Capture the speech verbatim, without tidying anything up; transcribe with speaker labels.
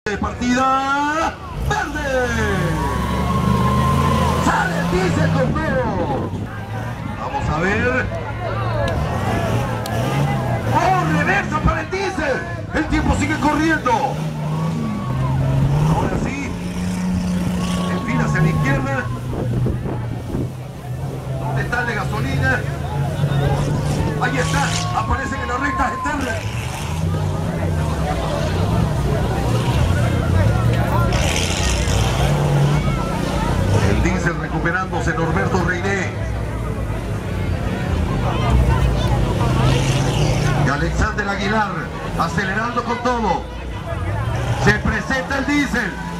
Speaker 1: De partida verde. Sale el Diesel con todo. Vamos a ver. ¡Oh, reversa para el Diesel! El tiempo sigue corriendo. Ahora sí. Enfila hacia la izquierda. ¿Dónde está el de gasolina? Ahí está. Aparecen en las rectas externas. El Diesel recuperándose, Norberto Reiné. Y Alexander Aguilar acelerando con todo. Se presenta el Diesel.